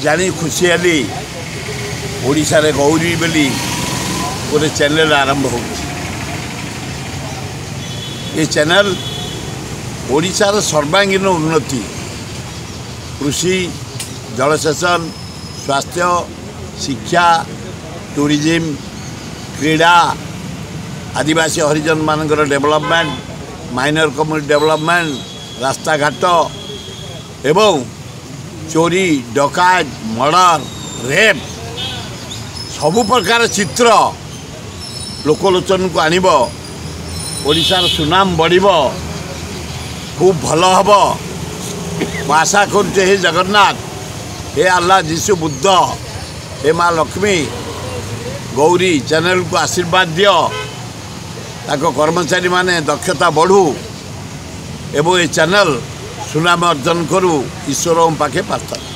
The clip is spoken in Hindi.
जानी खुशी हली ओडिशा रे गौरी बोली गोटे चैनल आरंभ हो। ये चैनल ओडिशार सर्वांगीन उन्नति कृषि जलसेचन स्वास्थ्य शिक्षा टूरिज्म क्रीड़ा आदिवासी हरिजन मानकर डेवलपमेंट माइनर कम्युनिटी डेवलपमेंट रास्ता घाट एवं चोरी डकायत मर्डर रेप सबु प्रकार चित्र लोकलोचन को आनिब ओडिशार सुनाम बढ़िब खूब भल हम। आशा करुचे हे जगन्नाथ हे अल्लाह जीशु बुद्ध हे माँ लक्ष्मी गौरी चैनल को आशीर्वाद दियो ताको कर्मचारी माने दक्षता बढ़ू एवं ये चैनल सुनाम अर्जन करू ईश्वर पाखे प्रार्थना।